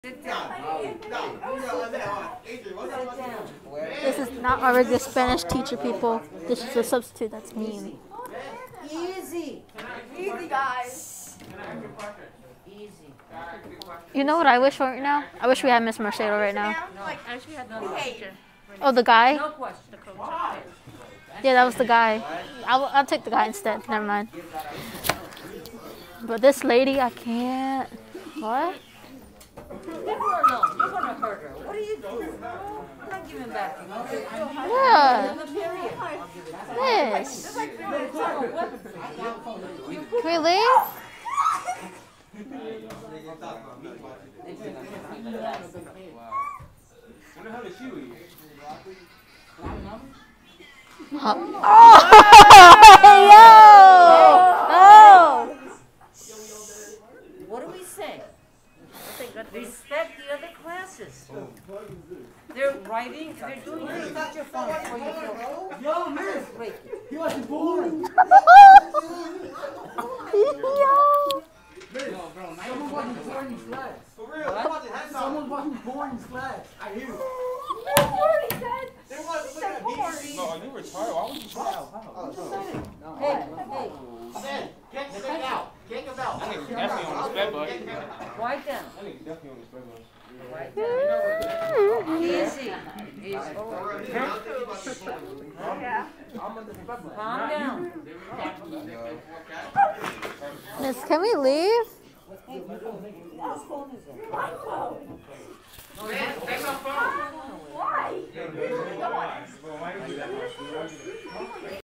Sit down. This is not our regular Spanish teacher, people. This is a substitute. That's mean. Easy. Easy, guys. Easy. You know what I wish for right now? I wish we had Miss Marcelo right now. Like, I wish we had the teacher. Oh, the guy? No question. The coach. Yeah, that was the guy. I'll take the guy instead. Never mind. But this lady, I can't. What? Leave her alone. You're gonna hurt her. What are you doing? I'm not giving back. Yeah. Period. This. It's not a weapon. Can we leave? Oh! What do we say? Respect the other classes. They're writing, they're doing things. Not your phone before you go. Yo, miss! Break it. He wasn't born. Yo! Someone wasn't born in his class. For real, Someone wasn't born in his class. I hear you. they want to look at BBC. No, are you retarded? Why would you say that? Hey, hey, Man, kick it out. Kick it out. That nigga definitely on the sped bus. quiet down. That nigga definitely on the sped bus. Quiet down. Easy. Easy. Yeah. Calm down. Miss, can we leave? Whose phone is it? Why?